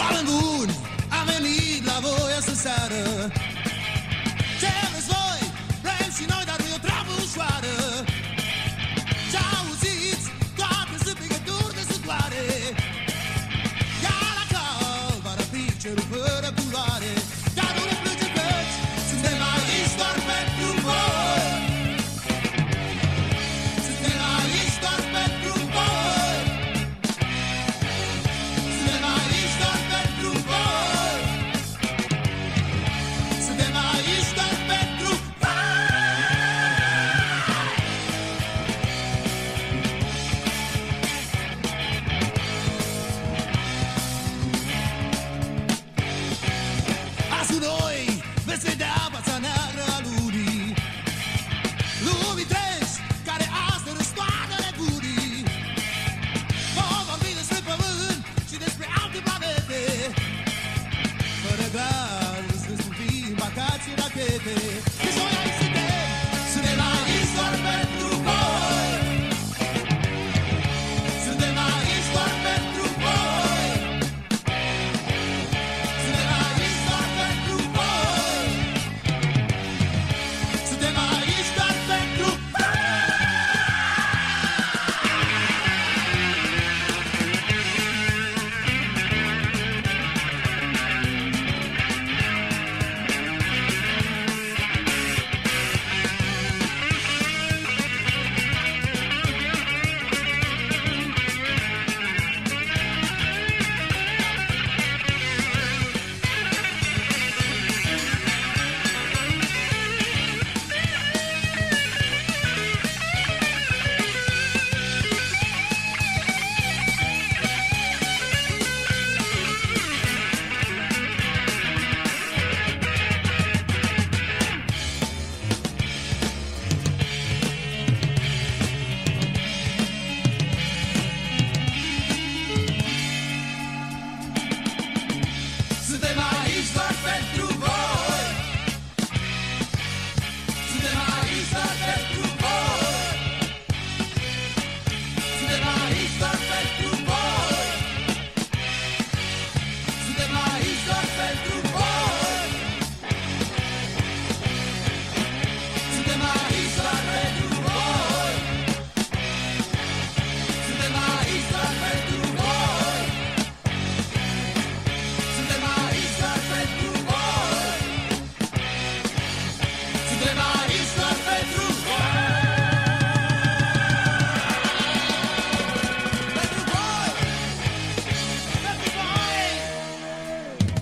Oameni buni, am venit la voi astă seară. Ce vreți voi, vrem și noi, dar nu e o treabă ușoară. Ce auziți, toate sunt picături de sătoare. Iar la cal va răpi cerul fără culoare. Dar nu ne plânge căci suntem aici doar pentru voi. Suntem aici doar pentru voi. Suntem aici doar pentru voi. Suntem aici doar pentru voi. Azi cu noi veți vedea fața neagră a lumii. Lumii treci care azi ne răstoarnă nebunii. Vom vorbi despre pământ și despre alte planete. Fără gaz, ne scumpim vacații, rachete. Deci noi aici suntem, suntem aici doar pentru voi. Suntem aici doar pentru voi. Suntem aici doar pentru voi. Suntem aici doar pentru voi. Suntem aici doar pentru voi. Suntem aici doar pentru voi. Suntem aici doar pentru voi. Suntem aici doar pentru voi. Suntem aici doar pentru voi. Suntem aici doar pentru voi. Suntem aici doar pentru voi. Suntem aici doar pentru voi. Pentru voi. Pentru voi.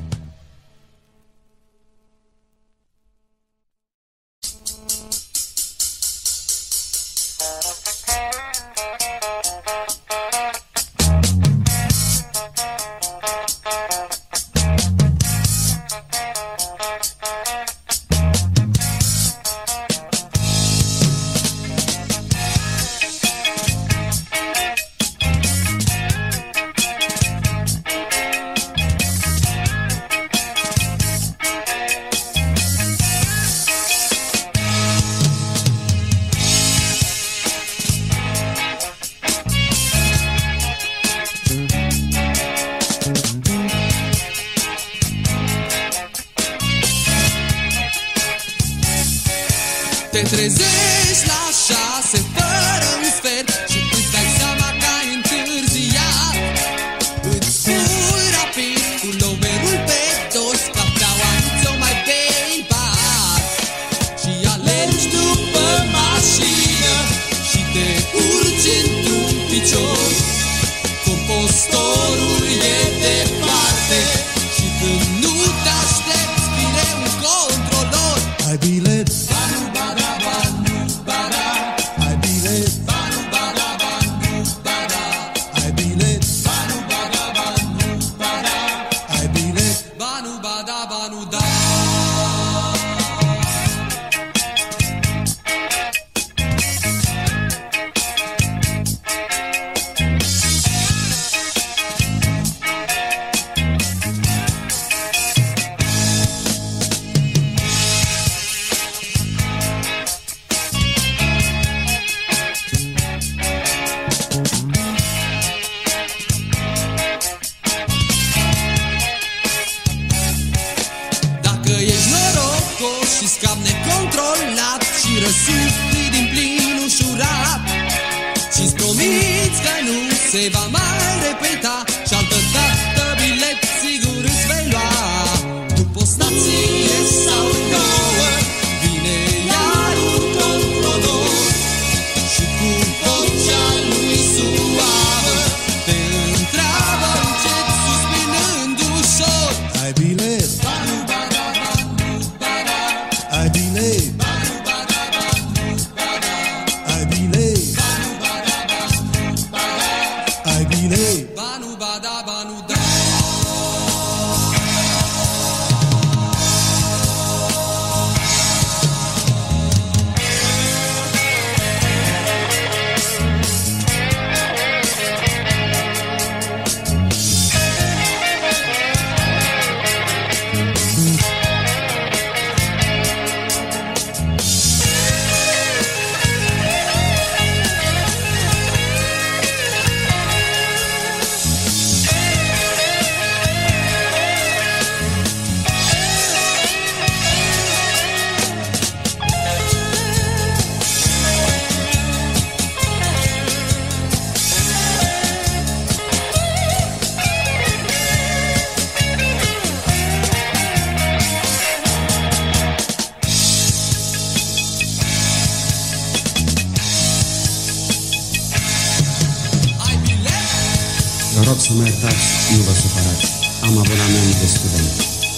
Te trezești la 6 fără un sfert și îți dai seama că ai întârziat. Îți pui rapid cu loverul pe dos, cafeaua nu ți-o mai bei bat. Și alergi după mașină și te urci într-un picior. Compostorul e departe și când nu te aștepți vine un controlor. Ai bilet? Banu, bada, banu. se va mai repeta și altă dată bilet sigur îți vei lua. După o stație sau două vine iar un controlor și cu vocea lui suavă te întreabă încet suspinând ușor: ai bilet? Ai bilet? Ai bilet? Ai bilet? Banu bada banu da. Vă rog să mă iertați, nu vă supărați. Am abonament de student.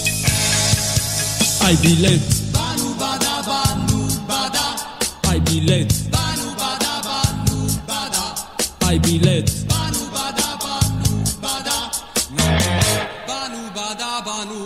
Ai bilet, Banu bada banu bada. ai bilet, Banu bada banu bada. ai bilet. Banu bada banu bada. Banu bada banu.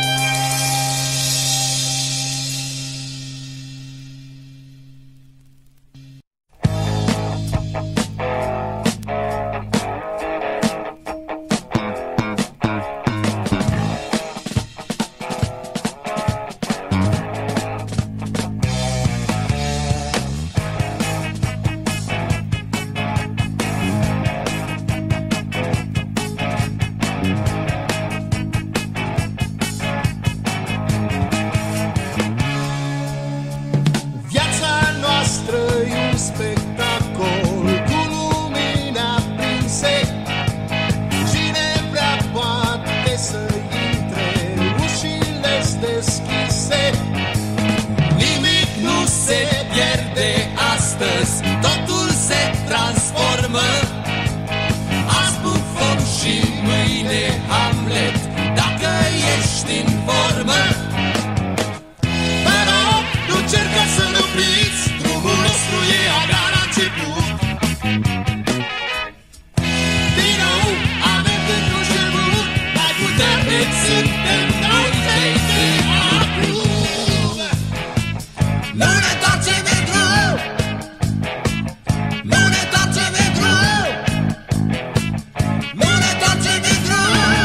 Viața noastră e un spectacol cu lumini aprinse. Cine vrea poate să intre, ușile-s deschise. Nimic nu se pierde astăzi, totul se transformă. Azi Bufon și mâine Hamlet, dacă ești în formă. Vă rog, nu încercați să ne opriți, drumul nostru e abia la început. Din nou avem gândul cel bun, mai puternic suntem noi cei de acum. Nu ne întoarcem de drum, nu ne întoarcem de drum, nu ne întoarcem de drum.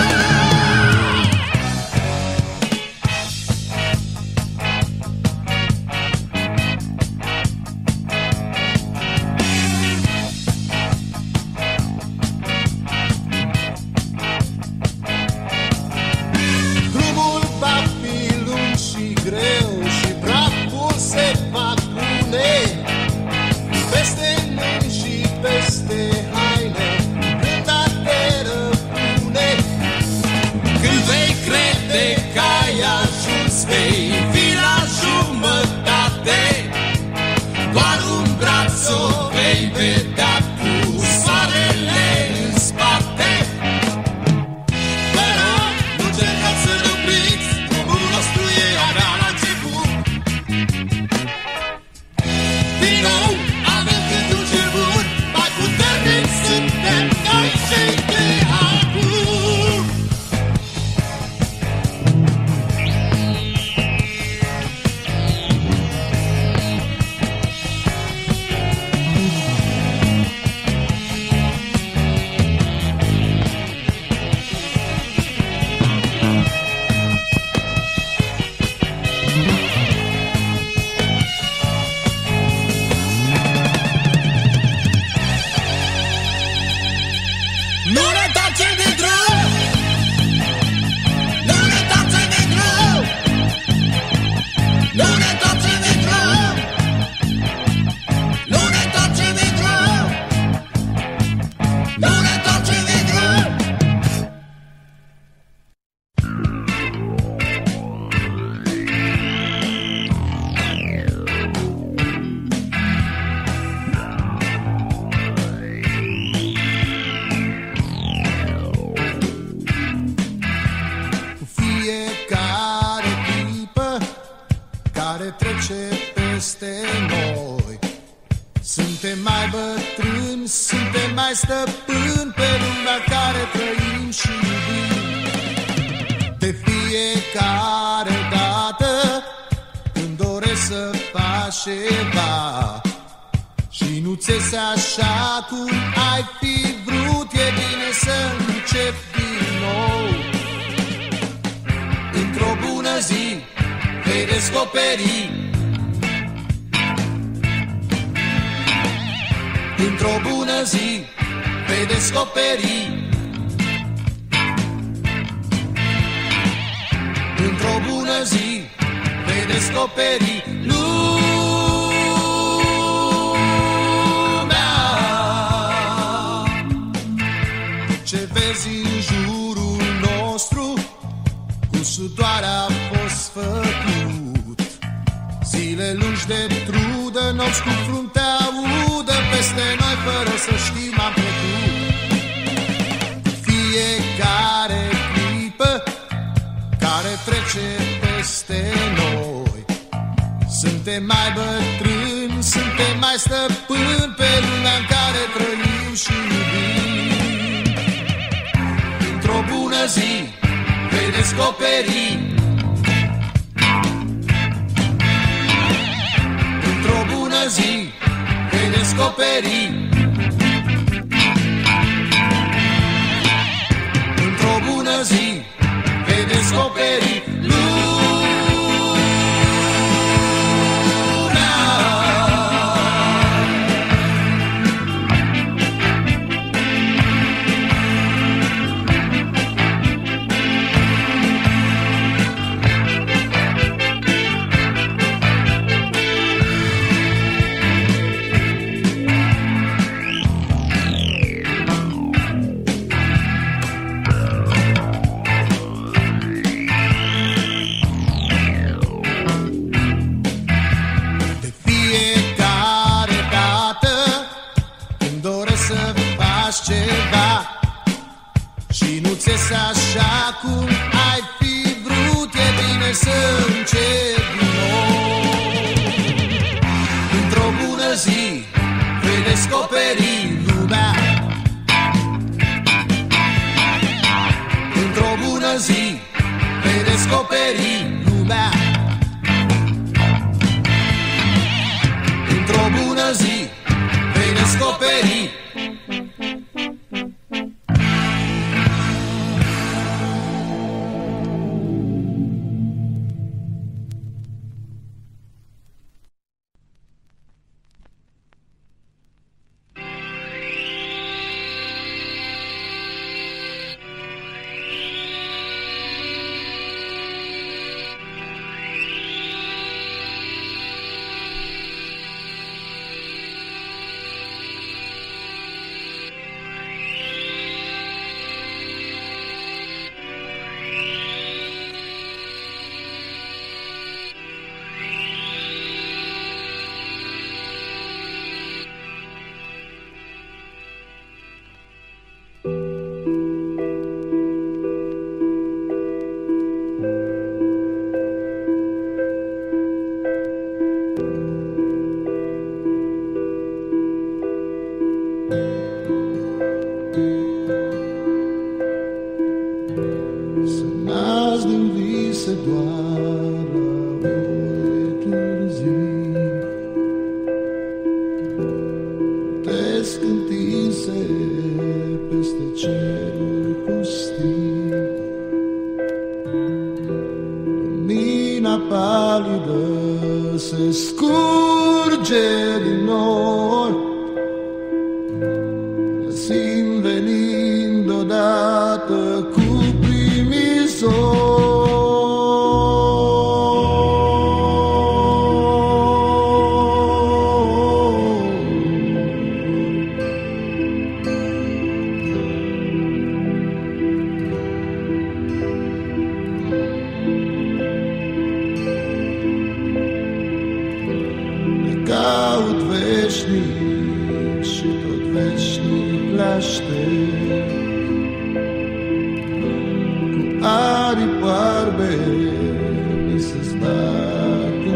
Drumul va fi lung și greu și praful se va pune peste noi și peste haine, rânda te răpune. Când vei crede că ai ajuns, vei fi la jumătate. Doar un braț o vei vedea cu soarele în spate. Vă rog, nu încercați să ne opriți, drumul nostru e abia la început. Din nou avem gândul cel bun, Mai puternic suntem noi cei de acum. nu ne întoarcem de drum, nu ne întoarcem de drum, nu ne întoarcem de drum, nu ne întoarcem de drum, nu ne suntem mai stăpâni pe lumea care trăim și iubim. De fiecare dată când doresc să faci ceva și nu-ți iese așa cum ai fi vrut, e bine să începi din nou. Într-o bună zi vei descoperi, într-o bună zi vei descoperi, într-o bună zi vei descoperi lumea. Ce vezi în jurul nostru cu sudoare a fost făcut, zile lungi de trudă, nopți cu fruntea udă, peste noi fără să știm am trecut. Fiecare clipă care trece peste noi, suntem mai bătrâni, suntem mai stăpâni pe lumea în care trăim și iubim. Într-o bună zi vei descoperi, într-o bună zi vei descoperi, într-o bună zi vei descoperi lumea. Ceva și nu-ți iese așa cum ai fi vrut, e bine să începi din nou. Într-o bună zi vei descoperi lumea, într-o bună zi vei descoperi lumea, într-o bună zi vei descoperi.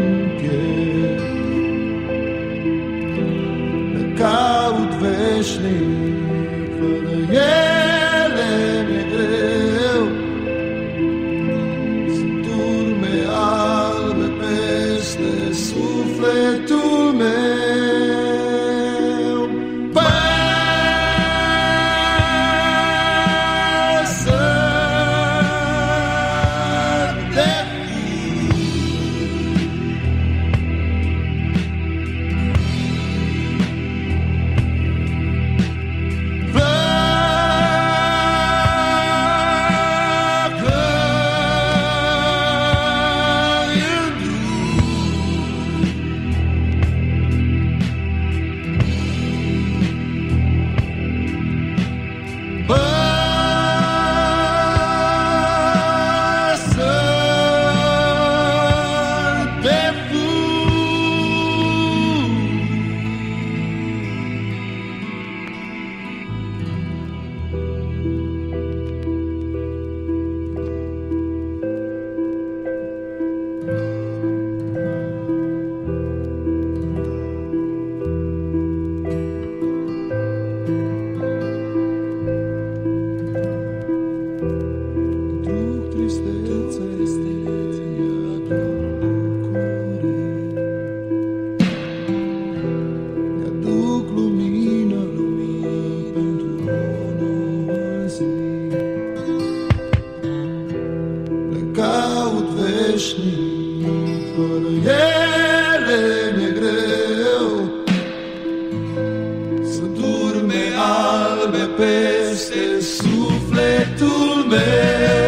Caut veșnic veșnic, fără ele mi-e greu. Sunt urme albe peste sufletul meu.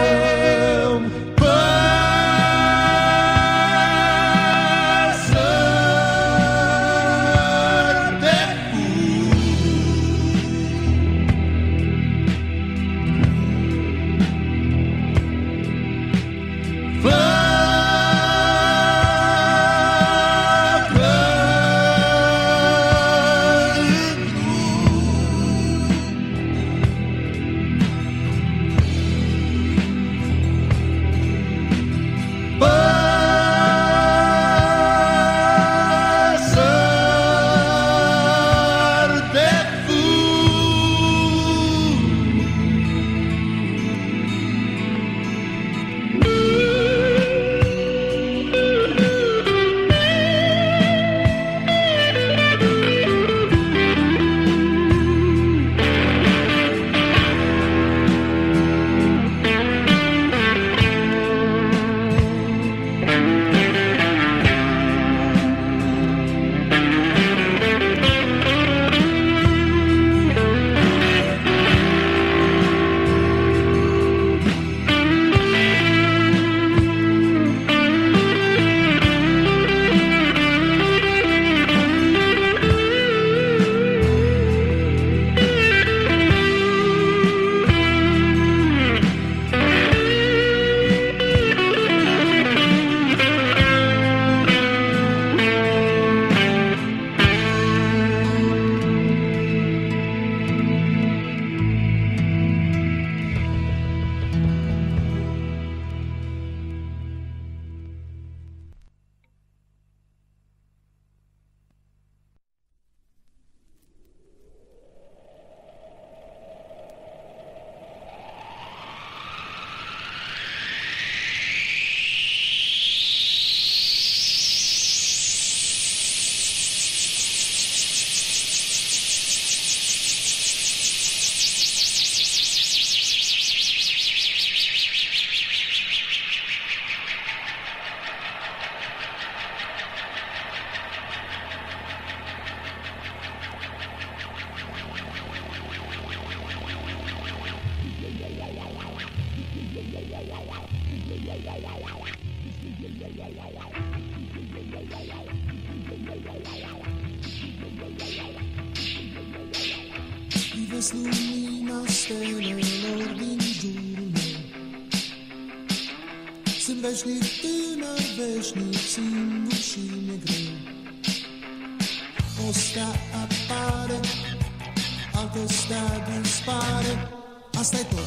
Vezi lumina stelelor din jurul meu. Sunt veșnic tânăr, veșnic singur și mi-e greu. O stea apare, altă stea dispare. Asta-i tot.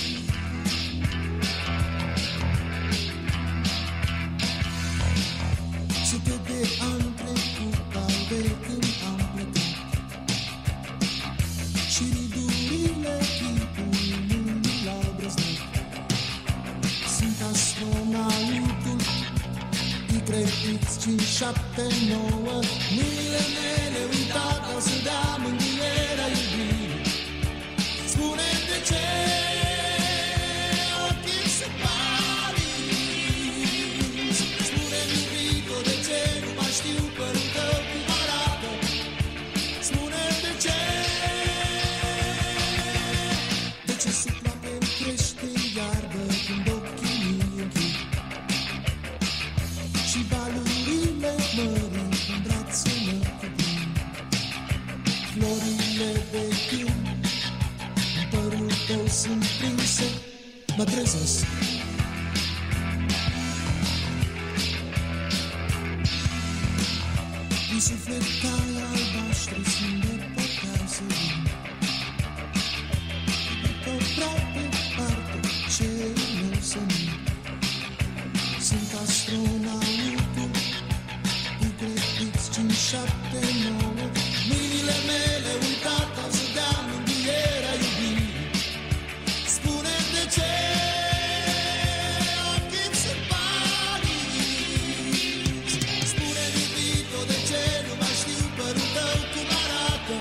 Sute de ani trecut au de când am plecat și ridurile chipului nu l-au brăznit. Sunt astronautul Y579. Mâinile mele uitate au să dea mângâierea iubirii. Spune de ce ochii se paris. Spune-mi iubito de ce nu mai știu părul tău cum arată. Spune-mi de ce. De ce sub plapele crește iarbă când ochii mi închid și valurile mării în brațe mă cuprind. Florile de când în părul tău sunt prinse, mă trezesc. Din suflet cai albaștri sunt depărtează vin. Pe prea departe cerul meu senin. Sunt astronautul Y579. Mâinile mele uitate au să dea mângâierea iubirii. Spune de ce ochii se paris. Spune-mi iubito de ce nu mai știu părul tău cum arată.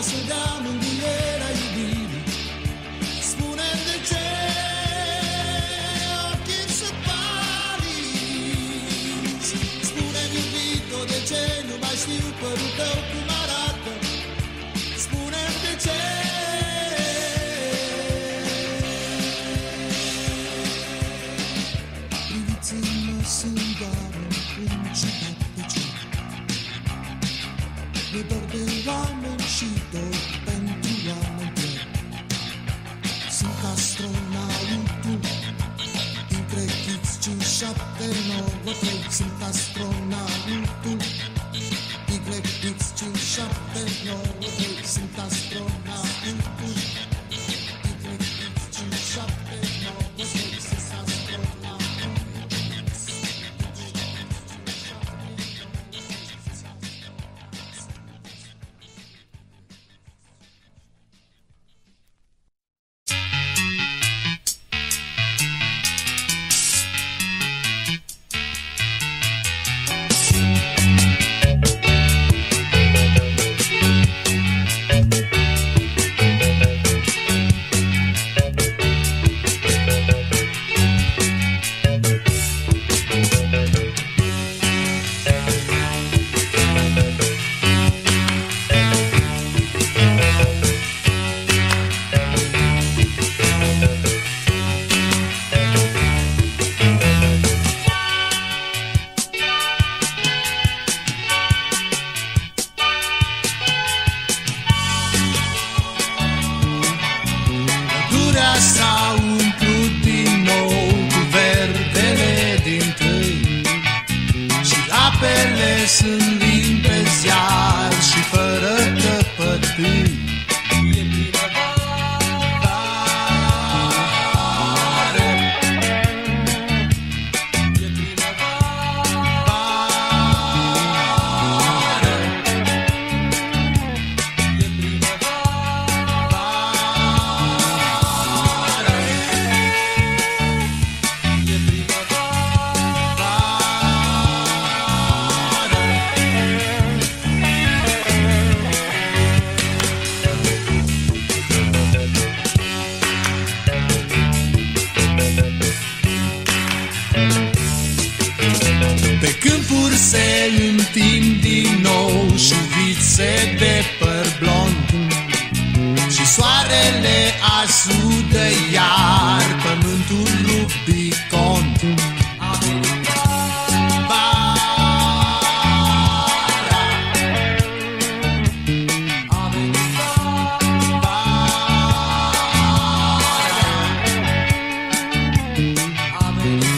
să dea mângâierea iubirii. Spune-mi de ce ochii să pariți. Spune-mi, iubito, de ce nu mai știu părul tău cum arată. Spune-mi de ce. Priviți-mă, sunt doar un ciudat de ce. E dor de oameni și dor pentru oameni plec. Sunt astronautul dintre X, 5, 7, 9, 3. Sunt astronautul dintre X, 5, 7, 9, 3. Sunt astronautul dintre X, 5, 7, 9, 3. Sunt astronautul. S-a umplut din nou cu verdele din tâi și apele sunt limpezi iar și fără căpătâi. E primăvară, e primăvară, e pe câmpuri se întind din nou șuvițe de păr blond și soarele asudă iar pământul Rubicon. A venit vara, a venit vara, a venit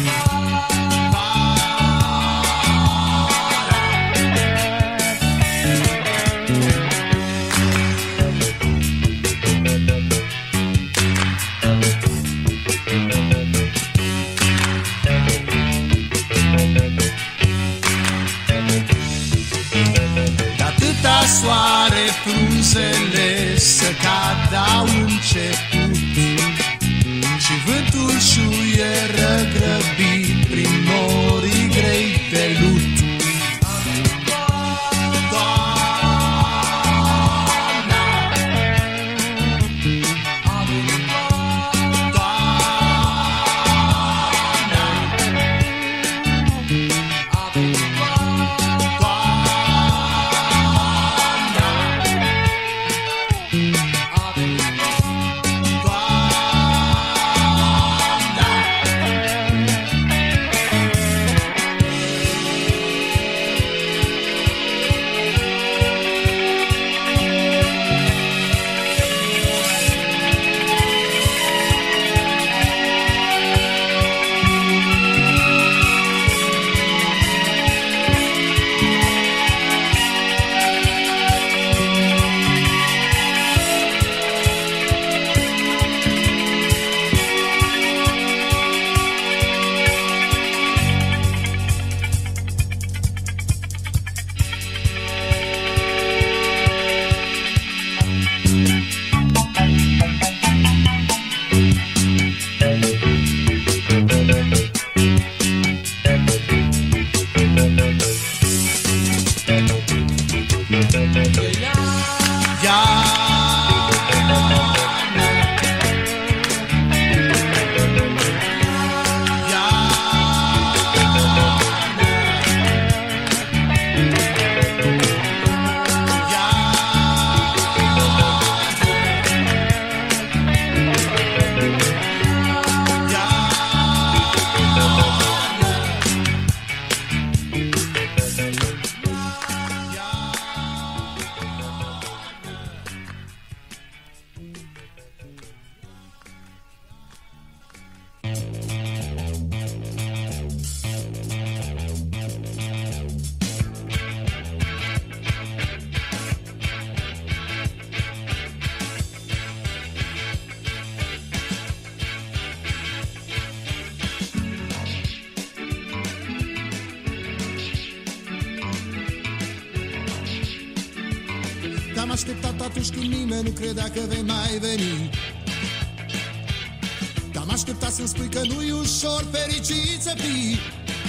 soare frunzele să cadă au început și vântul șuieră grăbit prin norii grei de lut. așteptat atunci când nimeni nu credea că vei mai veni. Te-am așteptat să-mi spui că nu-i ușor fericit să fii.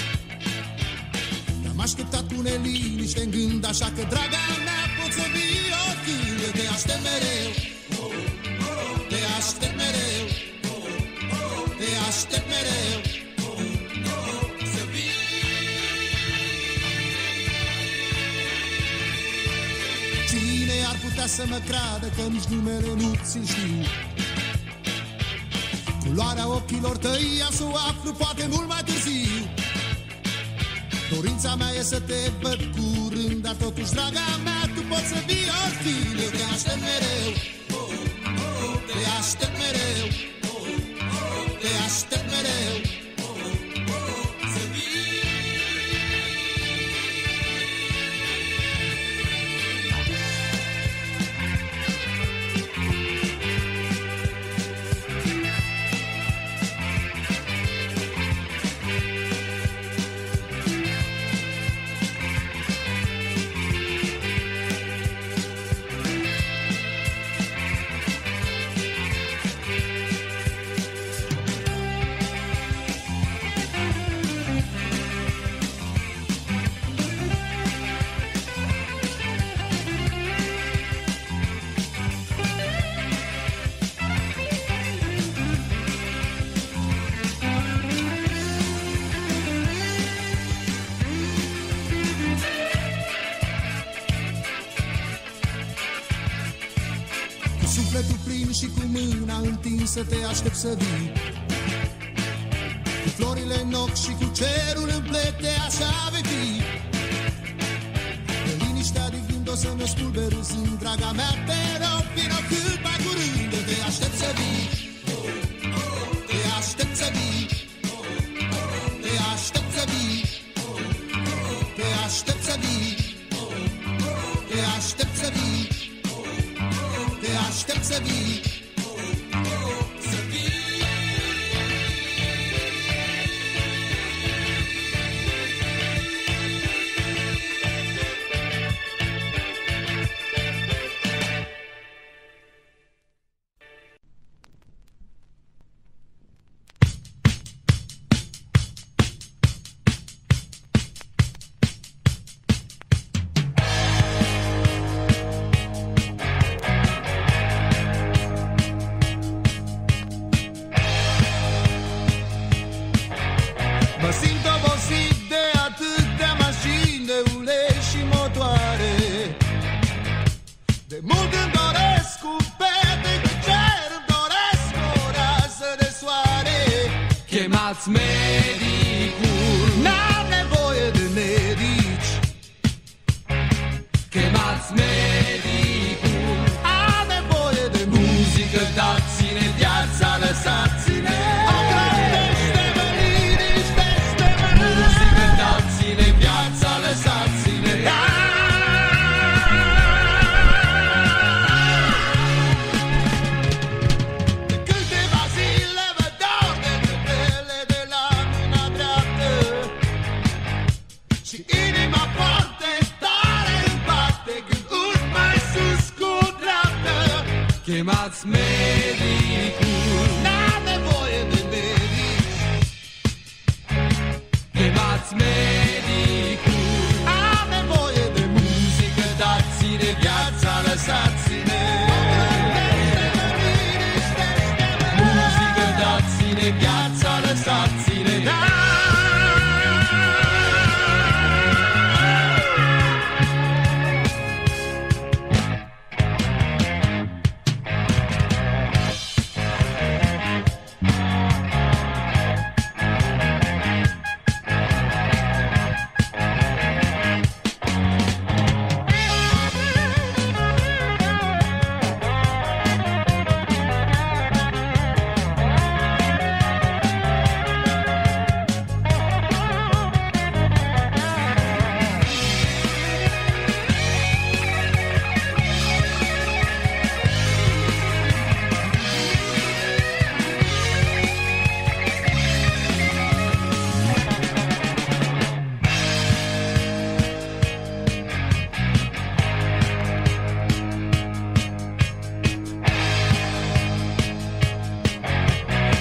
Te-am așteptat cu neliniște în gând, așa că, draga mea, poți să vii oricând. Eu te aștept mereu, te aștept mereu, te aștept mereu să vii. Cine ar putea să mă creadă că nici numele nu ți-l știu? Culoarea ochilor tăi am să o aflu poate mult mai târziu. Dorința mea e să te văd curând, dar totuși, draga mea, tu poți să vii oricând. Eu te aștept mereu, te aștept mereu, te aștept mereu să vii. Sufletul plin și cu mâna întinsă te aștept să vii. Cu florile în ochi și cu cerul în plete, așa vei fi. De liniștea din gând o să mă spulber râzând, draga mea, te rog, vino cât mai curând. Eu te aștept să vii, te aștept să vii, te aștept să vii, te aștept să vii, te aștept să vii, te aștept să vii, să vii. Mă simt obosit de atâtea mașini, de ulei și motoare. De mult îmi doresc cu pete de cer, îmi doresc o rază de soare. Chemați medicul, N-am nevoie de medici, chemați medicul, am nevoie de muzică, dați-ne viața, lăsați-ne. Agrandește-mă, liniștește-mă, Muzică, dați-ne viața, lăsați-ne. De câteva zile vă dau de câtele de la mâna dreaptă și inima foarte tare îmi bate când urc mai sus cu dreaptă. Chemați medicul, N-am nevoie de medici, chemați medicul, am nevoie de muzică, dați-ne viața, lăsați-ne. Muzică, dați-ne viața, lăsați-ne.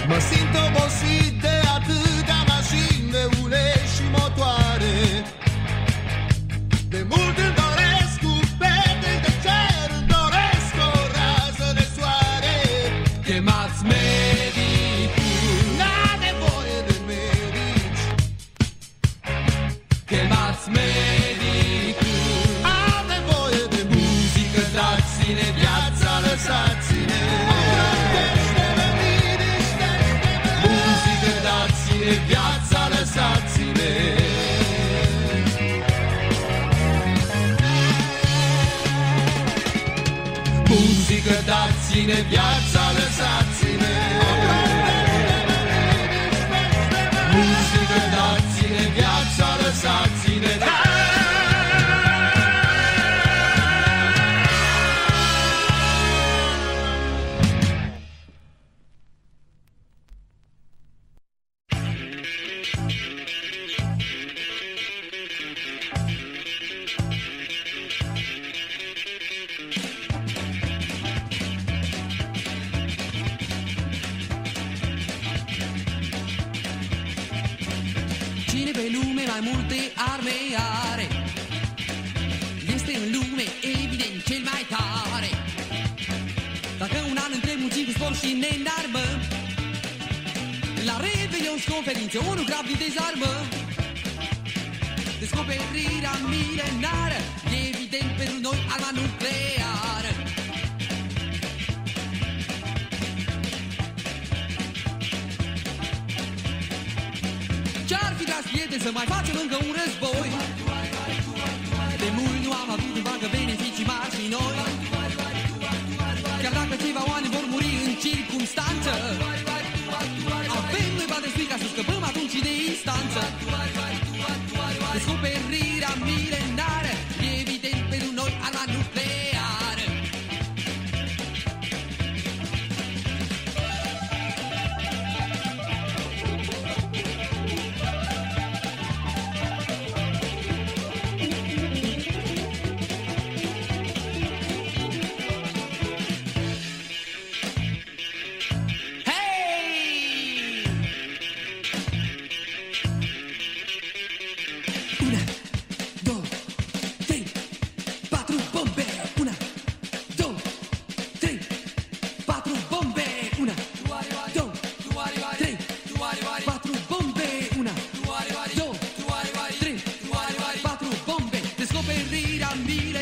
Mă simt obosit de atâtea mașini, de uleți și motoare. De mult îmi doresc cu peteci de cer, îmi doresc o rază de soare. Chemați medicul, N-a nevoie de medici, chemați medicul. am nevoie de muzică, Dați-ne viața, lăsați-ne. Muzică, dați-ne viața, lăsați-ne. Muzică, dați-ne viața, lăsați-ne. Muzică, dați-ne viața, lăsați-ne. Cine pe lume mai multe arme are este în lume evident cel mai tare. Dacă un an între muncim cu sport și ne înarmă, la Revelion și conferințe ONU grabnic dezarmă. Descoperirea milenară e evident pentru noi arma nucleară. Ce-ar fi, dragi prieteni, să mai facem încă un război? De mult nu am avut în bagă beneficii mari și noi. Chiar dacă ceva oameni vor muri în circumstanță, avem noi bani destui ca să scăpăm atunci de instanță. Descoperirea milenară e evident pentru noi arma nucleară. Una, două, trei, patru bombe. Una, două, trei, patru bombe. Una, două, trei, patru bombe. Una, două, trei, patru bombe. Descoperirea mile